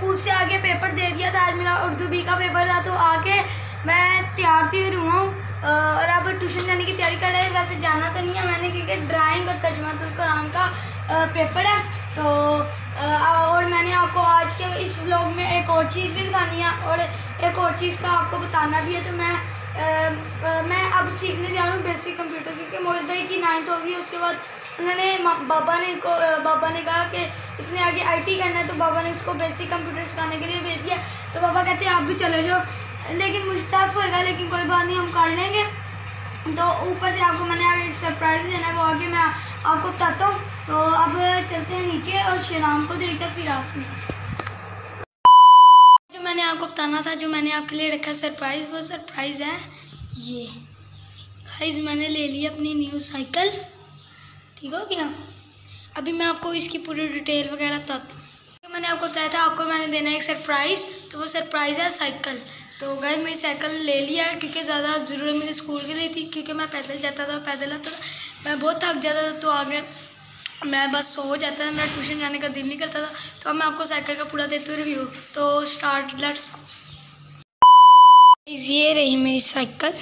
School से आके paper दे दिया था। आज मेरा उर्दू बी का पेपर था, तो आके मैं तैयार हुआ हूँ और अब ट्यूशन जाने की तैयारी कर रहे हैं। वैसे जाना तो नहीं है मैंने, क्योंकि ड्राइंग और तर्जुमातुल कुरान का पेपर है। तो और मैंने आपको आज के इस व्लॉग में एक और चीज़ भी दिखानी है और एक और चीज़ का आपको बताना भी है। तो मैं अब सीखने जा रहा हूँ बेसिक कंप्यूटर, क्योंकि मोहित भाई की 9th होगी। उसके बाद उन्होंने बाबा ने कहा कि इसने आगे IT करना है, तो बाबा ने इसको बेसिक कंप्यूटर सिखाने के लिए भेज दिया। तो बाबा कहते हैं आप भी चले जाओ, लेकिन मुझे टफ होएगा, लेकिन कोई बात नहीं, हम कर लेंगे। तो ऊपर से आपको मैंने आगे एक सरप्राइज़ देना है, वो आगे मैं आपको बताता हूँ। तो अब चलते हैं नीचे और शाम को देखते हैं फिर आपसे। जो मैंने आपको बताना था, जो मैंने आपके लिए रखा सरप्राइज़, वो सरप्राइज़ है ये। गाइस मैंने ले ली अपनी न्यू साइकिल, ठीक हो गया। अभी मैं आपको इसकी पूरी डिटेल वगैरह बताता हूँ। तो मैंने आपको बताया था आपको मैंने देना है एक सरप्राइज़, तो वो सरप्राइज़ है साइकिल। तो गाइस मेरी साइकिल ले लिया है, क्योंकि ज़्यादा ज़रूरत मेरे स्कूल के लिए थी, क्योंकि मैं पैदल जाता था, पैदल आता था, मैं बहुत थक जाता था। तो आगे मैं बस सो जाता था, मेरा ट्यूशन जाने का दिल नहीं करता था। तो अब मैं आपको साइकिल का पूरा देती हूँ रिव्यू। तो स्टार्ट, लेट्स गो। ये रही मेरी साइकिल,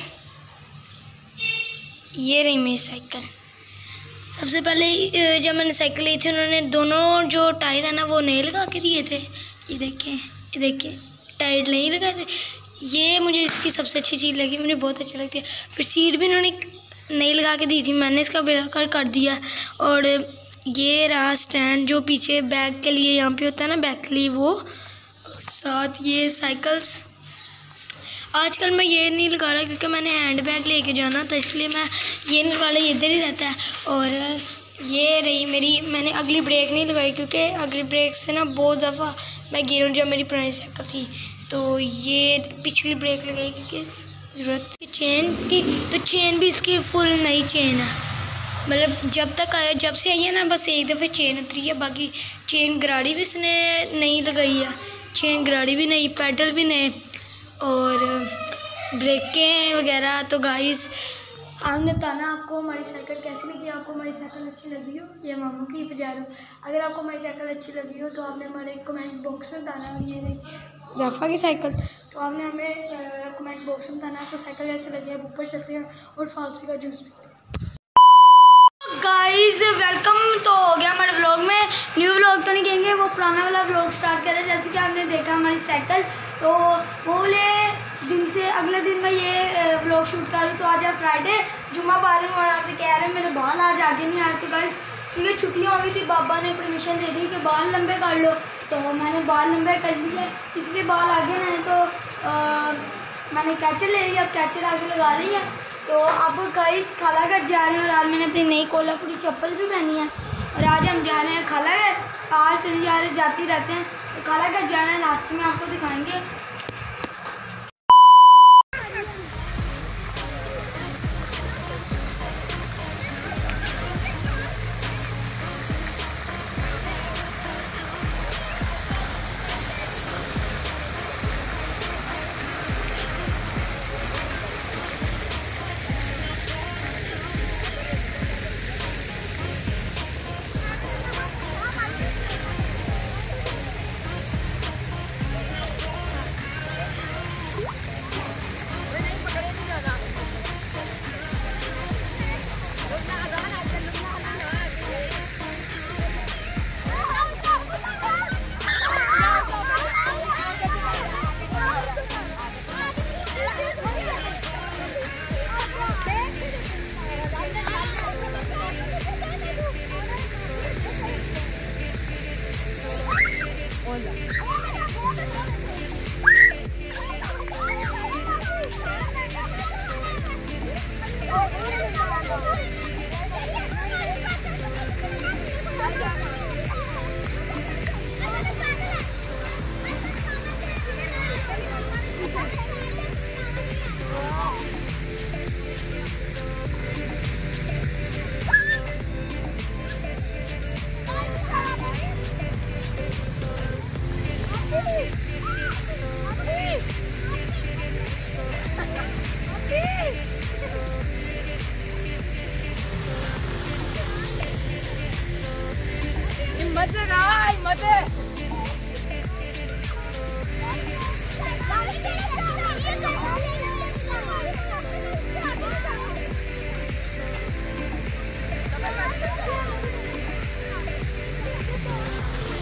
ये रही मेरी साइकिल। सबसे पहले जब मैंने साइकिल ली थी, उन्होंने दोनों जो टायर है ना वो नए लगा के दिए थे। ये देखिए टायर नहीं लगाए थे। ये मुझे इसकी सबसे अच्छी चीज़ लगी, मुझे बहुत अच्छी लगती है। फिर सीट भी उन्होंने नई लगा के दी थी, मैंने इसका बेड़ा कर दिया। और ये रहा स्टैंड, जो पीछे बैग के लिए यहाँ पे होता है ना, बैग के लिए वो। साथ ये साइकिल्स, आजकल मैं ये नहीं लगा रहा क्योंकि मैंने हैंड बैग लेके जाना था, इसलिए मैं ये नहीं लगा रहा, ये इधर ही रहता है। और ये रही मेरी, मैंने अगली ब्रेक नहीं लगाई, क्योंकि अगली ब्रेक से ना बहुत दफ़ा मैं गिरूँ, जब मेरी पुरानी साइकिल थी। तो ये पिछली ब्रेक लगाई क्योंकि ज़रूरत थी चेन की। तो चेन भी इसकी फुल नई चेन है, मतलब जब से आई है ना, बस एक दफ़े चेन उतरी है, बाकी चेन गराड़ी भी इसने नई लगाई है। चेन गराड़ी भी नई, पैडल भी नए और ब्रेकें वगैरह। तो गाइस आपने बताना आपको हमारी साइकिल कैसी लगी। आपको हमारी साइकिल अच्छी लगी हो या मामू की बजा लो। अगर आपको हमारी साइकिल अच्छी लगी हो तो आपने हमारे कमेंट बॉक्स में बताना। और ये नहीं जाफा की साइकिल, तो आपने हमें कमेंट बॉक्स में बताना आपको साइकिल कैसे लगी है। ऊपर चलते हैं और फालसी का जूस पीते हैं। गाइस वेलकम तो हो गया हमारे व्लॉग में। न्यू व्लॉग तो नहीं कहेंगे, वो पुराना वाला व्लॉग स्टार्ट करें। जैसे कि आपने देखा हमारी साइकिल, तो बोले दिन से अगले दिन मैं ये व्लॉग शूट कर रही। तो आज है फ्राइडे, जुम्मा पा रही हूँ, और आप कह रहे हैं मेरे बाल आज आगे नहीं आए। तो गाइस क्योंकि छुट्टियाँ हो गई थी, बाबा ने परमिशन दे दी कि बाल लंबे कर लो, तो मैंने बाल लंबे कर लिए, इसलिए बाल आगे नहीं। तो मैंने कैचर ले लिया, अब कैचर आगे लगा ली है। तो अब गाइस खाला घर जा रहे हैं, और आज मैंने अपनी नई कोल्हापुरी चप्पल भी पहनी है। और आज हम जा रहे हैं खाला घर, आज तो जा रहे जाती रहते हैं। तो खाला घर जा रहे हैं, रास्ते में आपको दिखाएंगे।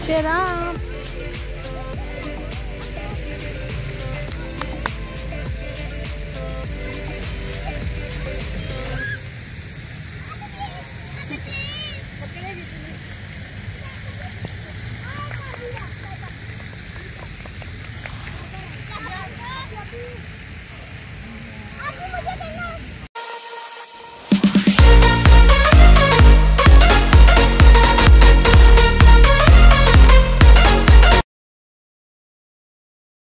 शराब